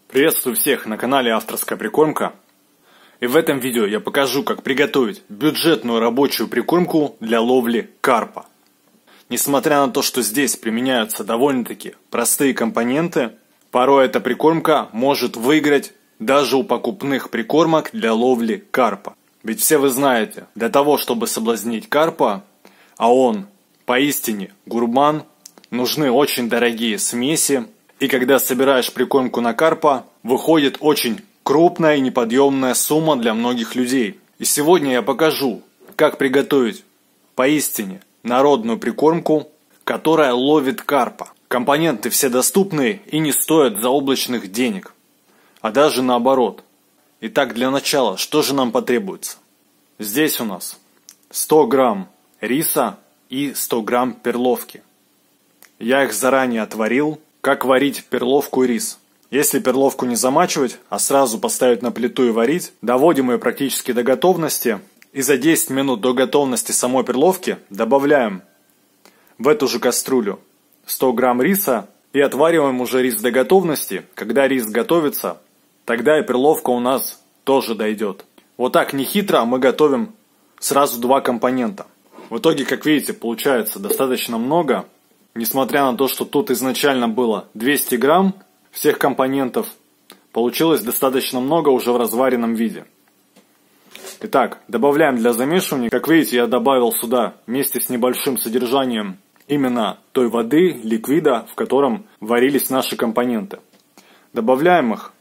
Приветствую всех на канале Авторская прикормка. И в этом видео я покажу, как приготовить бюджетную рабочую прикормку для ловли карпа. Несмотря на то, что здесь применяются довольно-таки простые компоненты, порой эта прикормка может выиграть даже у покупных прикормок для ловли карпа. Ведь все вы знаете, для того, чтобы соблазнить карпа, а он поистине гурман, нужны очень дорогие смеси. И когда собираешь прикормку на карпа, выходит очень крупная и неподъемная сумма для многих людей. И сегодня я покажу, как приготовить поистине народную прикормку, которая ловит карпа. Компоненты все доступные и не стоят заоблачных денег, а даже наоборот. Итак, для начала, что же нам потребуется? Здесь у нас 100 грамм риса и 100 грамм перловки. Я их заранее отварил. Как варить перловку и рис? Если перловку не замачивать, а сразу поставить на плиту и варить, доводим ее практически до готовности. И за 10 минут до готовности самой перловки добавляем в эту же кастрюлю 100 грамм риса и отвариваем уже рис до готовности. Когда рис готовится, тогда и перловка у нас тоже дойдет. Вот так нехитро мы готовим сразу два компонента. В итоге, как видите, получается достаточно много. Несмотря на то, что тут изначально было 200 грамм всех компонентов, получилось достаточно много уже в разваренном виде. Итак, добавляем для замешивания. Как видите, я добавил сюда вместе с небольшим содержанием именно той воды, ликвида, в котором варились наши компоненты. Добавляем их.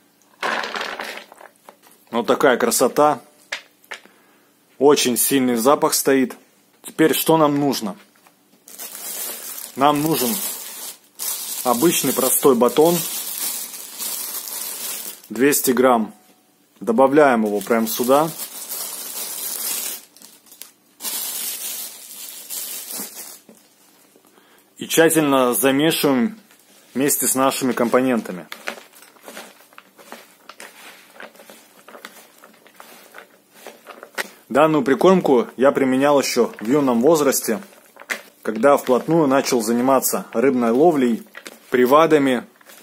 Вот такая красота. Очень сильный запах стоит. Теперь что нам нужно? Нам нужен обычный простой батон, 200 грамм. Добавляем его прямо сюда. И тщательно замешиваем вместе с нашими компонентами. Данную прикормку я применял еще в юном возрасте, когда вплотную начал заниматься рыбной ловлей, привадами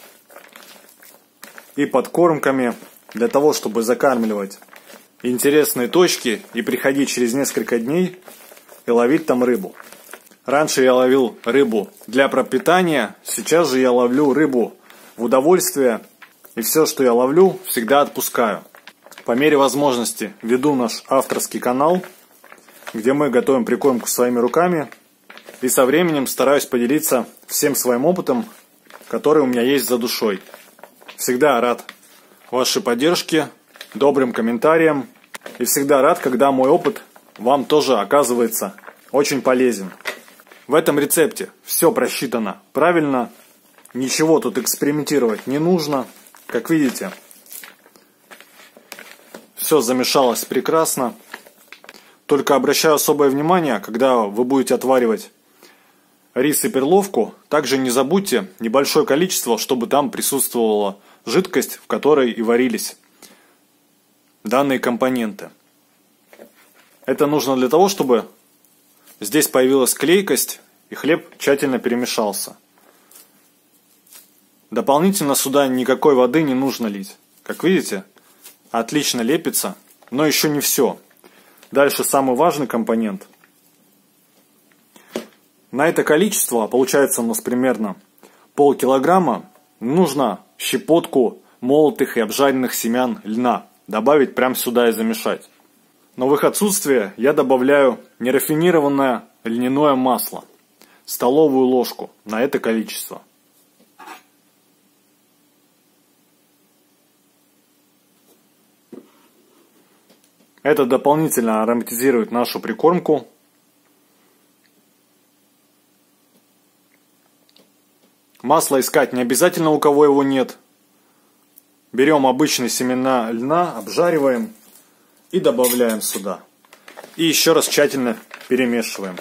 и подкормками для того, чтобы закармливать интересные точки и приходить через несколько дней и ловить там рыбу. Раньше я ловил рыбу для пропитания, сейчас же я ловлю рыбу в удовольствие, и все, что я ловлю, всегда отпускаю. По мере возможности веду наш авторский канал, где мы готовим прикормку своими руками. И со временем стараюсь поделиться всем своим опытом, который у меня есть за душой. Всегда рад вашей поддержке, добрым комментариям. И всегда рад, когда мой опыт вам тоже оказывается очень полезен. В этом рецепте все просчитано правильно. Ничего тут экспериментировать не нужно. Как видите, все замешалось прекрасно. Только обращаю особое внимание, когда вы будете отваривать рис и перловку, также не забудьте небольшое количество, чтобы там присутствовала жидкость, в которой и варились данные компоненты. Это нужно для того, чтобы здесь появилась клейкость и хлеб тщательно перемешался. Дополнительно сюда никакой воды не нужно лить. Как видите, отлично лепится, но еще не все. Дальше самый важный компонент. На это количество, получается у нас примерно полкилограмма, нужно щепотку молотых и обжаренных семян льна добавить прямо сюда и замешать. Но в их отсутствие я добавляю нерафинированное льняное масло, столовую ложку на это количество. Это дополнительно ароматизирует нашу прикормку. Масло искать не обязательно, у кого его нет. Берем обычные семена льна, обжариваем и добавляем сюда. И еще раз тщательно перемешиваем.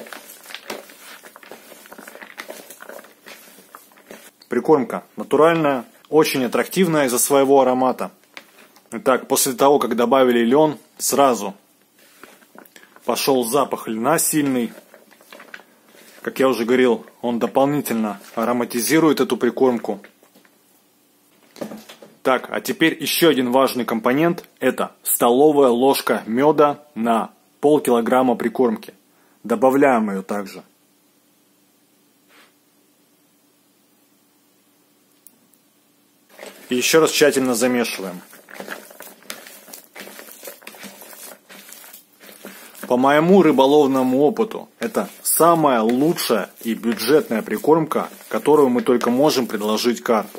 Прикормка натуральная, очень аттрактивная из-за своего аромата. Итак, после того, как добавили лен, сразу пошел запах льна сильный. Как я уже говорил, он дополнительно ароматизирует эту прикормку. Так, а теперь еще один важный компонент – это столовая ложка меда на полкилограмма прикормки. Добавляем ее также. И еще раз тщательно замешиваем. По моему рыболовному опыту, это самая лучшая и бюджетная прикормка, которую мы только можем предложить карпу.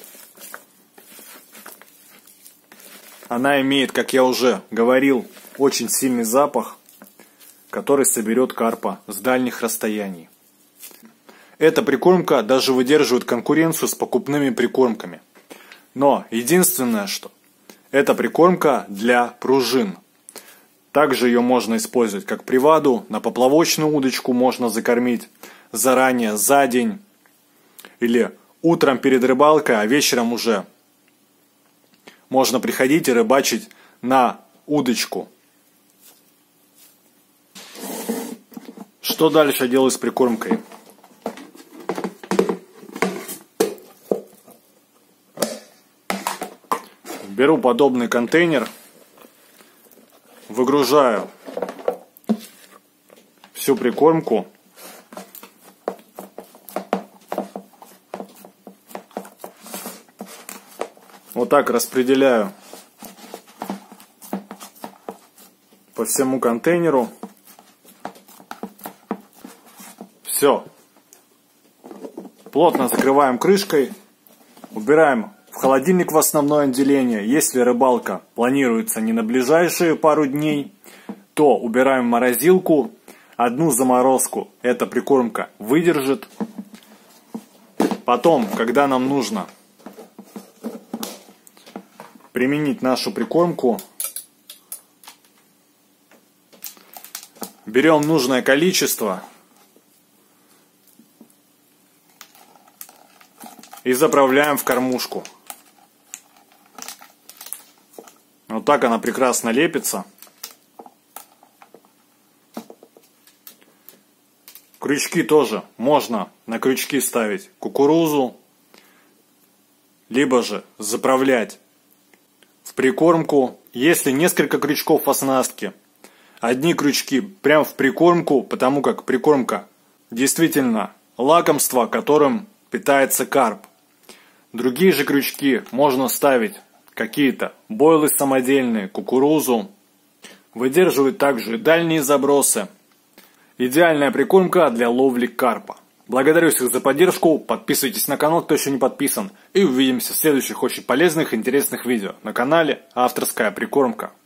Она имеет, как я уже говорил, очень сильный запах, который соберет карпа с дальних расстояний. Эта прикормка даже выдерживает конкуренцию с покупными прикормками. Но единственное, что это прикормка для пружин. Также ее можно использовать как приваду, на поплавочную удочку можно закормить заранее, за день. Или утром перед рыбалкой, а вечером уже можно приходить и рыбачить на удочку. Что дальше делаю с прикормкой? Беру подобный контейнер, выгружаю всю прикормку. Вот так распределяю по всему контейнеру. Все. Плотно закрываем крышкой. Убираем в холодильник в основное отделение. Если рыбалка планируется не на ближайшие пару дней, то убираем в морозилку. Одну заморозку эта прикормка выдержит. Потом, когда нам нужно применить нашу прикормку, берем нужное количество и заправляем в кормушку. Вот так она прекрасно лепится. Крючки тоже можно на крючки ставить кукурузу, либо же заправлять в прикормку. Если несколько крючков в оснастке, одни крючки прям в прикормку, потому как прикормка действительно лакомство, которым питается карп. Другие же крючки можно ставить какие-то бойлы самодельные, кукурузу. Выдерживает также дальние забросы. Идеальная прикормка для ловли карпа. Благодарю всех за поддержку, подписывайтесь на канал, кто еще не подписан. И увидимся в следующих очень полезных и интересных видео на канале Авторская прикормка.